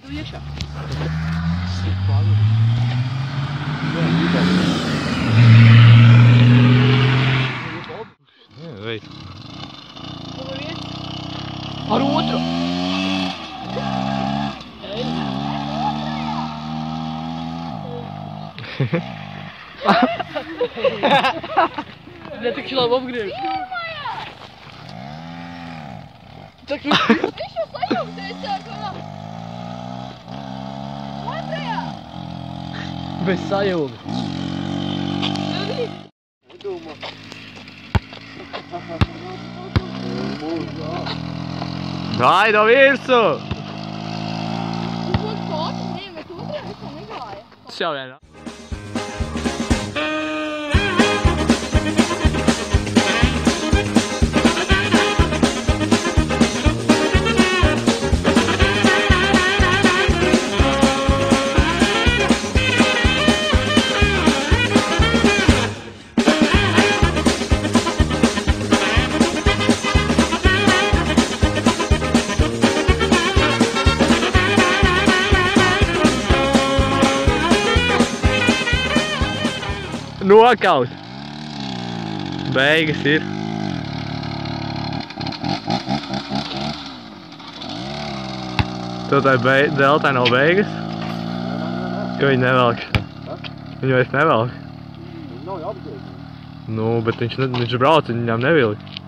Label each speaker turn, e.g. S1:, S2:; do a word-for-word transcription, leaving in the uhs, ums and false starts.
S1: tur iekšā.
S2: Jā, veit.
S1: Ar otru. Ne tik labi apgriež. Tak viņš...
S3: Viņš jau sajūgties sākumā. Otrajā.
S1: Bez sajūga.
S4: Nedomā.
S2: Dai no virsū!
S3: Tu būs fotu, nē, bet otrajā visā negāja.
S2: Tas jau vienā. Nokaut! Beigas ir. Tev tai deltai nav beigas? Ka viņi nevelk. Viņi vairs nevelk.
S4: Viņi nav jau apgriezt.
S2: Nu, bet viņš, viņš brauc, viņam nevilk.